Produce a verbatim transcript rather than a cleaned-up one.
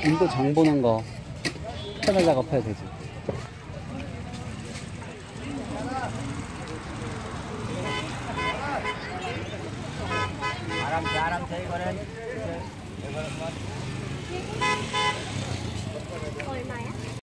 인도 장 보는 거 패널 작업해야 되지. 아람 아람 제 이거는 이거는 얼마야?